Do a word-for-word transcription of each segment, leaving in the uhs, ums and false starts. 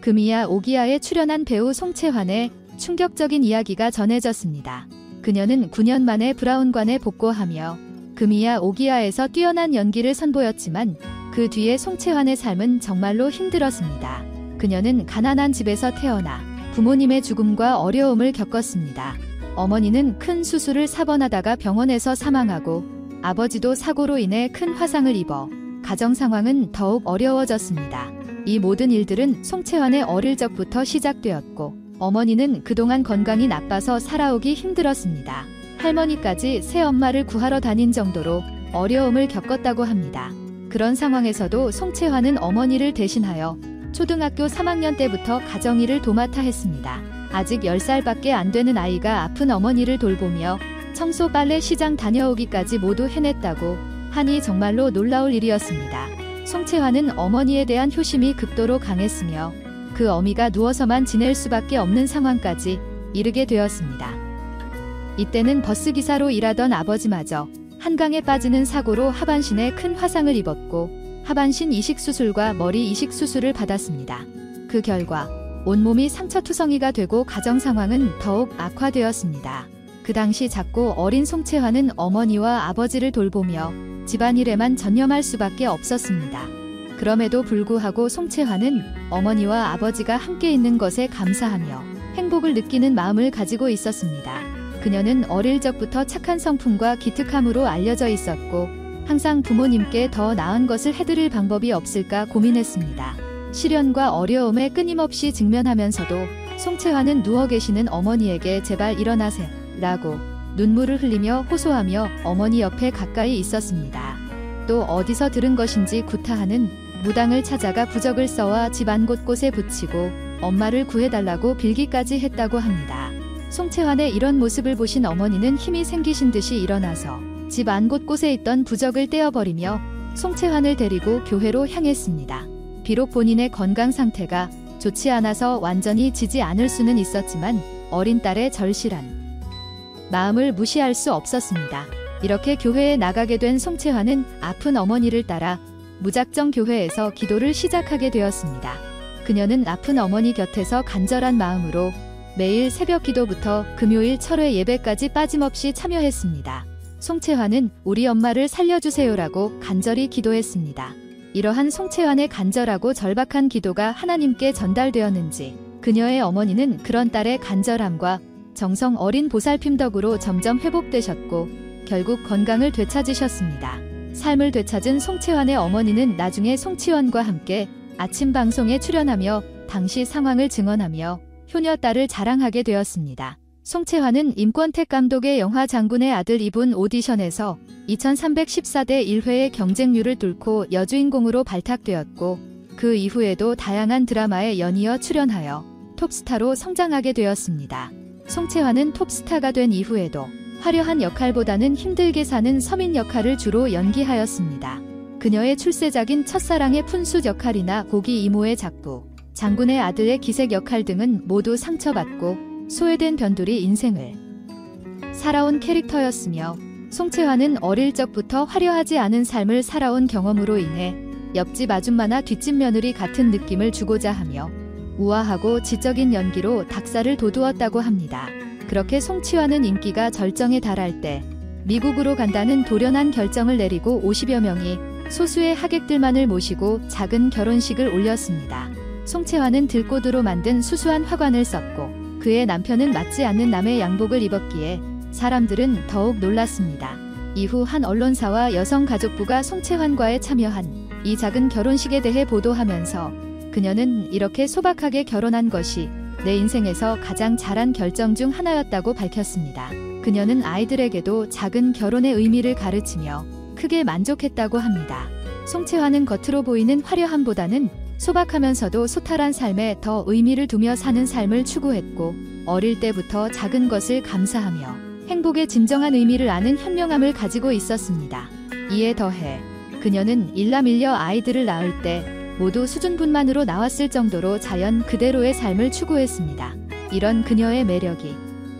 금이야 오기야에 출연한 배우 송채환의 충격적인 이야기가 전해졌습니다. 그녀는 구 년 만에 브라운관에 복고하며 금이야 오기야에서 뛰어난 연기를 선보였지만 그 뒤에 송채환의 삶은 정말로 힘들었습니다. 그녀는 가난한 집에서 태어나 부모님의 죽음과 어려움을 겪었습니다. 어머니는 큰 수술을 사 번 하다가 병원에서 사망하고 아버지도 사고로 인해 큰 화상을 입어 가정 상황은 더욱 어려워졌습니다. 이 모든 일들은 송채환의 어릴 적부터 시작되었고 어머니는 그동안 건강이 나빠서 살아오기 힘들었습니다. 할머니까지 새엄마를 구하러 다닌 정도로 어려움을 겪었다고 합니다. 그런 상황에서도 송채환은 어머니를 대신하여 초등학교 삼 학년 때부터 가정일을 도맡아 했습니다. 아직 열 살밖에 안 되는 아이가 아픈 어머니를 돌보며 청소 빨래 시장 다녀오기까지 모두 해냈다고 하니 정말로 놀라울 일이었습니다. 송채환은 어머니에 대한 효심이 극도로 강했으며 그 어미가 누워서만 지낼 수밖에 없는 상황까지 이르게 되었습니다. 이때는 버스기사로 일하던 아버지마저 한강에 빠지는 사고로 하반신에 큰 화상을 입었고 하반신 이식수술과 머리 이식수술을 받았습니다. 그 결과 온몸이 상처투성이가 되고 가정 상황은 더욱 악화되었습니다. 그 당시 작고 어린 송채환은 어머니와 아버지를 돌보며 집안일에만 전념할 수밖에 없었습니다. 그럼에도 불구하고 송채환은 어머니와 아버지가 함께 있는 것에 감사하며 행복을 느끼는 마음을 가지고 있었습니다. 그녀는 어릴 적부터 착한 성품과 기특함으로 알려져 있었고 항상 부모님께 더 나은 것을 해드릴 방법이 없을까 고민했습니다. 시련과 어려움에 끊임없이 직면하면서도 송채환은 누워 계시는 어머니에게 제발 일어나세요 라고 눈물을 흘리며 호소하며 어머니 옆에 가까이 있었습니다. 또 어디서 들은 것인지 구타하는 무당을 찾아가 부적을 써와 집안 곳곳에 붙이고 엄마를 구해달라고 빌기까지 했다고 합니다. 송채환의 이런 모습을 보신 어머니는 힘이 생기신 듯이 일어나서 집 안 곳곳에 있던 부적을 떼어버리며 송채환을 데리고 교회로 향했습니다. 비록 본인의 건강 상태가 좋지 않아서 완전히 지지 않을 수는 있었지만 어린 딸의 절실한 마음을 무시할 수 없었습니다. 이렇게 교회에 나가게 된 송채환은 아픈 어머니를 따라 무작정 교회에서 기도를 시작하게 되었습니다. 그녀는 아픈 어머니 곁에서 간절한 마음으로 매일 새벽 기도부터 금요일 철회 예배까지 빠짐없이 참여했습니다. 송채환은 우리 엄마를 살려주세요라고 간절히 기도했습니다. 이러한 송채환의 간절하고 절박한 기도가 하나님께 전달되었는지 그녀의 어머니는 그런 딸의 간절함과 정성 어린 보살핌 덕으로 점점 회복되셨고 결국 건강을 되찾으셨습니다. 삶을 되찾은 송채환의 어머니는 나중에 송치원과 함께 아침 방송에 출연하며 당시 상황을 증언하며 효녀 딸을 자랑하게 되었습니다. 송채환은 임권택 감독의 영화 장군의 아들 이분 오디션에서 이천삼백십사 대 일 회의 경쟁률을 뚫고 여주인공으로 발탁되었고 그 이후에도 다양한 드라마에 연이어 출연하여 톱스타로 성장하게 되었습니다. 송채환은 톱스타가 된 이후에도 화려한 역할보다는 힘들게 사는 서민 역할을 주로 연기하였습니다. 그녀의 출세작인 첫사랑의 푼수 역할이나 고기 이모의 작부, 장군의 아들의 기색 역할 등은 모두 상처받고 소외된 변두리 인생을 살아온 캐릭터였으며 송채환은 어릴 적부터 화려하지 않은 삶을 살아온 경험으로 인해 옆집 아줌마나 뒷집 며느리 같은 느낌을 주고자 하며 우아하고 지적인 연기로 닭살을 돋우었다고 합니다. 그렇게 송치환은 인기가 절정에 달할 때 미국으로 간다는 돌연한 결정을 내리고 오십여 명이 소수의 하객들만을 모시고 작은 결혼식을 올렸습니다. 송채환은 들꽃으로 만든 수수한 화관을 썼고 그의 남편은 맞지 않는 남의 양복을 입었기에 사람들은 더욱 놀랐습니다. 이후 한 언론사와 여성가족부가 송채환과에 참여한 이 작은 결혼식에 대해 보도하면서 그녀는 이렇게 소박하게 결혼한 것이 내 인생에서 가장 잘한 결정 중 하나였다고 밝혔습니다. 그녀는 아이들에게도 작은 결혼의 의미를 가르치며 크게 만족했다고 합니다. 송채환은 겉으로 보이는 화려함보다는 소박하면서도 소탈한 삶에 더 의미를 두며 사는 삶을 추구했고 어릴 때부터 작은 것을 감사하며 행복의 진정한 의미를 아는 현명함을 가지고 있었습니다. 이에 더해 그녀는 일남일녀 아이들을 낳을 때 모두 수준분만으로 나왔을 정도로 자연 그대로의 삶을 추구했습니다. 이런 그녀의 매력이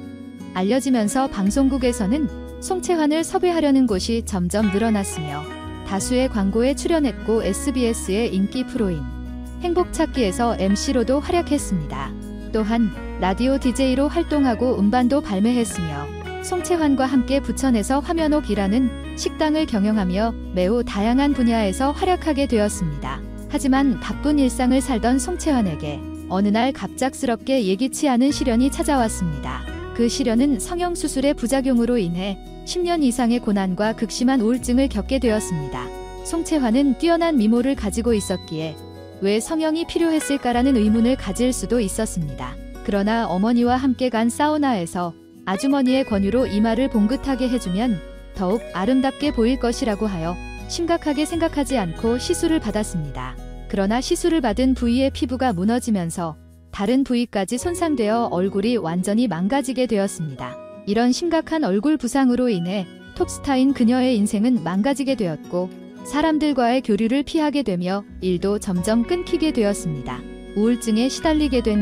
알려지면서 방송국에서는 송채환을 섭외하려는 곳이 점점 늘어났으며 다수의 광고에 출연했고 에스비에스의 인기 프로인 행복 찾기에서 엠씨로도 활약했습니다. 또한 라디오 디제이로 활동하고 음반도 발매했으며 송채환과 함께 부천에서 화면옥이라는 식당을 경영하며 매우 다양한 분야에서 활약하게 되었습니다. 하지만 바쁜 일상을 살던 송채환에게 어느 날 갑작스럽게 예기치 않은 시련이 찾아왔습니다. 그 시련은 성형수술의 부작용으로 인해 십 년 이상의 고난과 극심한 우울증을 겪게 되었습니다. 송채환은 뛰어난 미모를 가지고 있었기에 왜 성형이 필요했을까라는 의문을 가질 수도 있었습니다. 그러나 어머니와 함께 간 사우나에서 아주머니의 권유로 이마를 봉긋하게 해주면 더욱 아름답게 보일 것이라고 하여 심각하게 생각하지 않고 시술을 받았습니다. 그러나 시술을 받은 부위의 피부가 무너지면서 다른 부위까지 손상되어 얼굴이 완전히 망가지게 되었습니다. 이런 심각한 얼굴 부상으로 인해 톱스타인 그녀의 인생은 망가지게 되었고 사람들과의 교류를 피하게 되며 일도 점점 끊기게 되었습니다. 우울증에 시달리게 된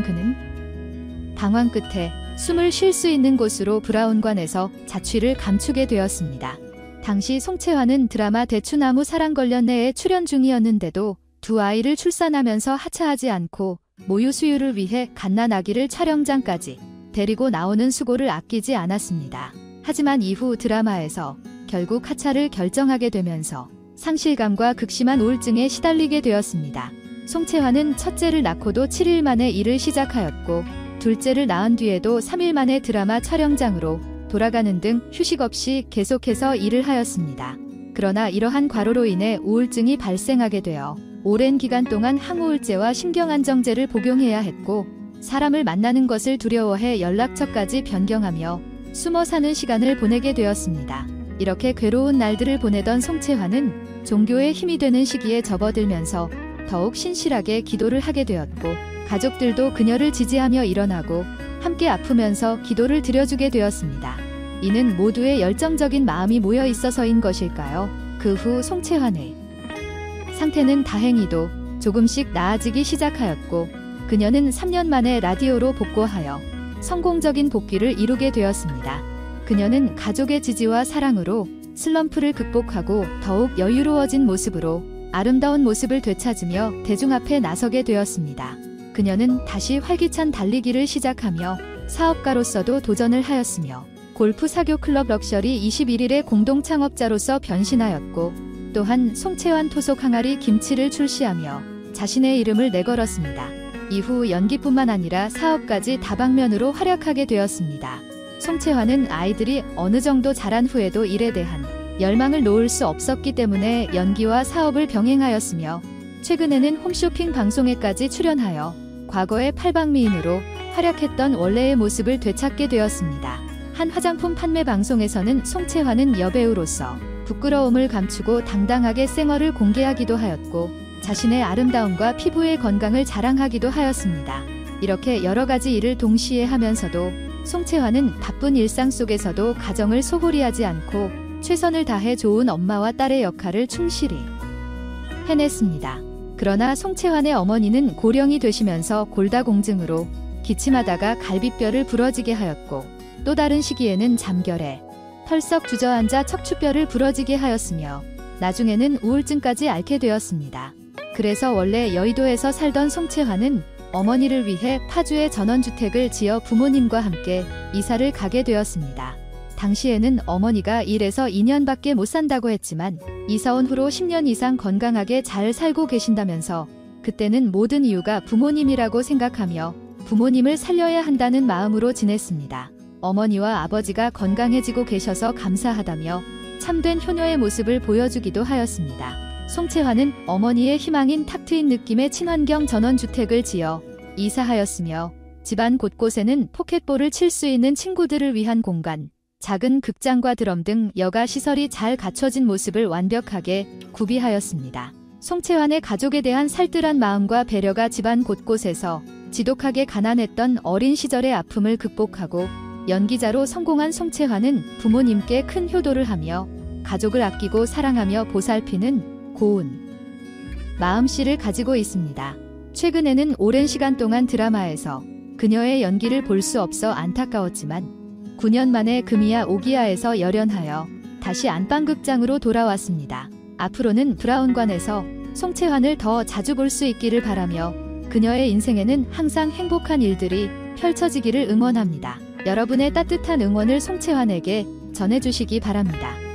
그는 방황 끝에 숨을 쉴 수 있는 곳으로 브라운관에서 자취를 감추게 되었습니다. 당시 송채환은 드라마 대추나무 사랑걸렸네에 출연 중이었는데도 두 아이를 출산하면서 하차하지 않고 모유 수유를 위해 갓난 아기를 촬영장까지 데리고 나오는 수고를 아끼지 않았습니다. 하지만 이후 드라마에서 결국 하차를 결정하게 되면서 상실감과 극심한 우울증에 시달리게 되었습니다. 송채환은 첫째를 낳고도 칠 일 만에 일을 시작하였고 둘째를 낳은 뒤에도 삼 일 만에 드라마 촬영장으로 돌아가는 등 휴식 없이 계속해서 일을 하였습니다. 그러나 이러한 과로로 인해 우울증이 발생하게 되어 오랜 기간 동안 항우울제와 신경안정제를 복용해야 했고 사람을 만나는 것을 두려워해 연락처까지 변경하며 숨어 사는 시간을 보내게 되었습니다. 이렇게 괴로운 날들을 보내던 송채환은 종교의 힘이 되는 시기에 접어들면서 더욱 신실하게 기도를 하게 되었고 가족들도 그녀를 지지하며 일어나고 함께 아프면서 기도를 드려주게 되었습니다. 이는 모두의 열정적인 마음이 모여 있어서인 것일까요? 그 후 송채환의 상태는 다행히도 조금씩 나아지기 시작하였고 그녀는 삼 년 만에 라디오로 복귀하여 성공적인 복귀를 이루게 되었습니다. 그녀는 가족의 지지와 사랑으로 슬럼프를 극복하고 더욱 여유로워진 모습으로 아름다운 모습을 되찾으며 대중 앞에 나서게 되었습니다. 그녀는 다시 활기찬 달리기를 시작하며 사업가로서도 도전을 하였으며 골프 사교 클럽 럭셔리 이십일 일의 공동 창업자로서 변신하였고 또한 송채환 토속 항아리 김치를 출시하며 자신의 이름을 내걸었습니다. 이후 연기뿐만 아니라 사업까지 다방면으로 활약하게 되었습니다. 송채환은 아이들이 어느 정도 자란 후에도 일에 대한 열망을 놓을 수 없었기 때문에 연기와 사업을 병행하였으며 최근에는 홈쇼핑 방송에까지 출연하여 과거의 팔방미인으로 활약했던 원래의 모습을 되찾게 되었습니다. 한 화장품 판매 방송에서는 송채환은 여배우로서 부끄러움을 감추고 당당하게 생얼을 공개하기도 하였고 자신의 아름다움과 피부의 건강을 자랑하기도 하였습니다. 이렇게 여러 가지 일을 동시에 하면서도 송채환은 바쁜 일상 속에서도 가정을 소홀히 하지 않고 최선을 다해 좋은 엄마와 딸의 역할을 충실히 해냈습니다. 그러나 송채환의 어머니는 고령이 되시면서 골다공증으로 기침하다가 갈비뼈를 부러지게 하였고 또 다른 시기에는 잠결에 털썩 주저앉아 척추뼈를 부러지게 하였으며 나중에는 우울증까지 앓게 되었습니다. 그래서 원래 여의도에서 살던 송채환은 어머니를 위해 파주에 전원주택을 지어 부모님과 함께 이사를 가게 되었습니다. 당시에는 어머니가 일에서 이 년밖에 못 산다고 했지만 이사 온 후로 십 년 이상 건강하게 잘 살고 계신다면서 그때는 모든 이유가 부모님이라고 생각하며 부모님을 살려야 한다는 마음으로 지냈습니다. 어머니와 아버지가 건강해지고 계셔서 감사하다며 참된 효녀의 모습을 보여주기도 하였습니다. 송채환은 어머니의 희망인 탁 트인 느낌의 친환경 전원주택을 지어 이사하였으며 집안 곳곳에는 포켓볼을 칠 수 있는 친구들을 위한 공간, 작은 극장과 드럼 등 여가 시설이 잘 갖춰진 모습을 완벽하게 구비하였습니다. 송채환의 가족에 대한 살뜰한 마음과 배려가 집안 곳곳에서 지독하게 가난했던 어린 시절의 아픔을 극복하고 연기자로 성공한 송채환은 부모님께 큰 효도를 하며 가족을 아끼고 사랑하며 보살피는 고운 마음씨를 가지고 있습니다. 최근에는 오랜 시간 동안 드라마에서 그녀의 연기를 볼 수 없어 안타까웠지만 구 년 만에 금이야 오기야에서 열연하여 다시 안방극장으로 돌아왔습니다. 앞으로는 브라운관에서 송채환을 더 자주 볼 수 있기를 바라며 그녀의 인생에는 항상 행복한 일들이 펼쳐지기를 응원합니다. 여러분의 따뜻한 응원을 송채환에게 전해주시기 바랍니다.